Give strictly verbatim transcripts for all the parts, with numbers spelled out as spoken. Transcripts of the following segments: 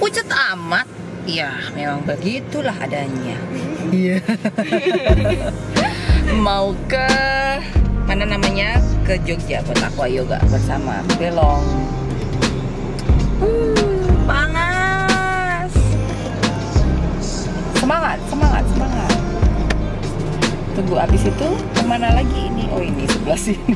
Pucat amat. Ya, memang begitulah adanya. Iya. Mau ke mana namanya? Ke Jogja buat aqua yoga bersama Belong. Uh, panas. Semangat, semangat, semangat. Tunggu abis itu kemana lagi ini? Oh ini sebelah sini.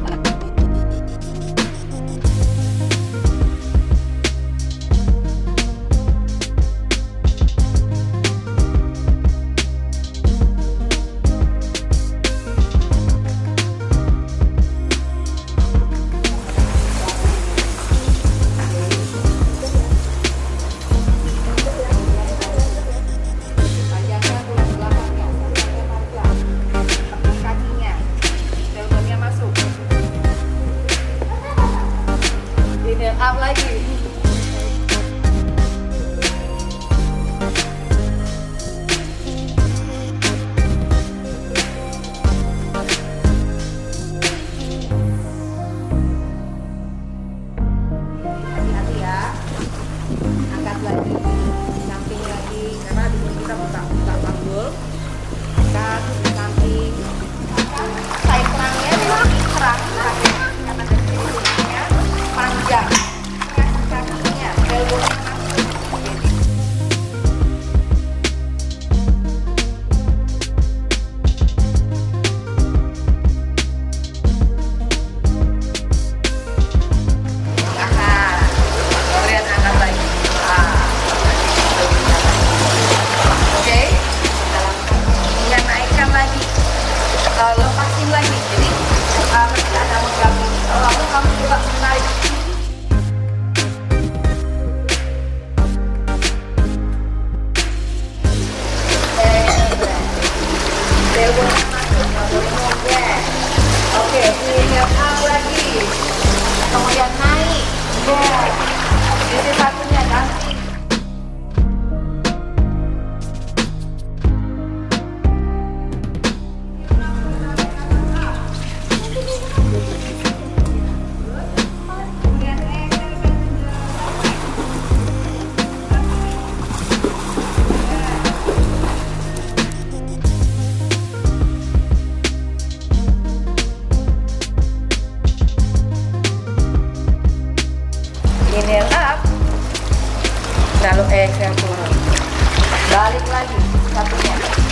Up lagi. Hati-hati ya. Angkat lagi, samping lagi karena di sini kita buka buka panggul. Angkat samping. Side terangnya terang terang karena dari sini panjang. Lepasin lagi, jadi uh, ketika ada megang ini, lalu kamu juga menarik oke, inhale up lagi, kemudian naik, yeah. Ini satunya ganti. Inhale up, lalu exhale turun, balik lagi satunya.